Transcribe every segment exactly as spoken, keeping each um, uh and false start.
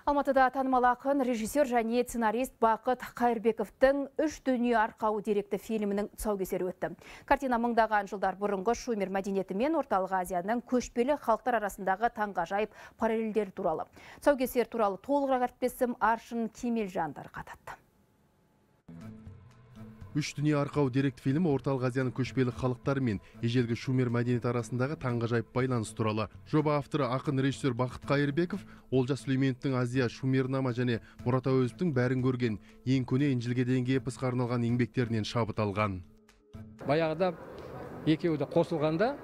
Алматыда танымал ақын, режиссер және сценарист Бақыт Қайырбековтің «Үш дүние арқауы» деректі фильмінің тұсаукесері өтті. Картина мыңдаған жылдар бұрынғы Шумер мәдениеті мен Орталық Азияның көшпелі халықтар арасындағы таңғажайып параллельдер туралы. Тұсаукесер туралы толығырақ әріптесім Аршын Кемелжан тарқатады. «Үш дүние арқауы» деректі фильмі Орталық Азияның көшпелі халықтары мен ежелгі Шумер мәдениеті арасындағы таңғажайып байланыс туралы. Жоба авторы ақын режиссер Бақыт Қайырбеков Олжас Сүлейменовтің Азия, Шумернама және Мұрат Әуезовтің бәрін көрген ең көне Инжілге дейінгі эпосқа арналған еңбектерінен шабыт алған. Баяғыда екеуі де қосылғанда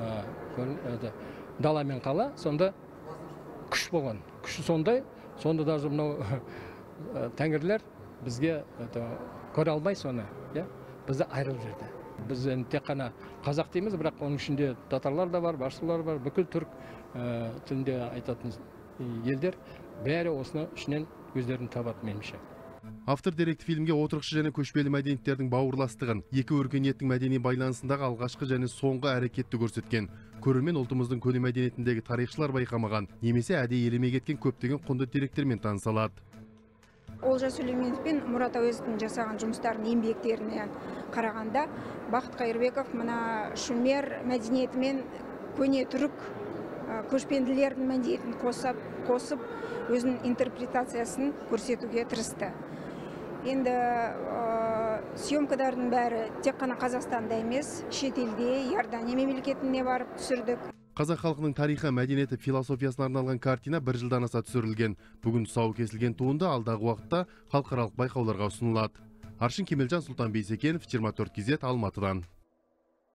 дала мен қала сонда күш болған. Күші сондай, сонда даже мынау тәңірлер бізге көре алмай соны, бізді айырып жүрді. Біз тек қана қазақ дейміз, бірақ оның ішінде татарлар да бар, башқұрттар бар, бүкіл түрік тілінде айтатын елдер бәрі осыны ішінен өздерін табады меніңше. Автор деректі фильмге отырықшы және көшпелі мәдениеттердің бауырластығын, екі өркениеттің мәдени байланысындағы алғашқы және соңғы әрекетті көрсеткен. Көрермен ұлтымыздың көне мәдениетіндегі тарихшылар байқамаған, немесе әдейі елемей кеткен көптеген құнды деректермен таныса алады. Олжас Сүлейменов пен Мұрат Әуезовтің жасаған жұмыстарын еңбектеріне қарағанда, Бақыт Қайырбеков мына Шумер мәдениеті мен көне түрік көшпенділердің мәдениетін қосып, қосып өзінің интерпретациясын көрсетуге тырысты. Енді съемкалардың бәрі тек қана Қазақстанда емес, шетелде, Иордания мемлекетіне барып түсірдік. Қазақ халқының тарихы, мәдениеті, философиясына арналған картина бір жылдан аса түсірілген. Бүгін тұсауы кесілген туынды алдағы уақытта халықаралық байқауларға ұсынылады. Аршын Кемелжан, Сұлтан Бейсекенов, жиырма төрт кз Алматыдан.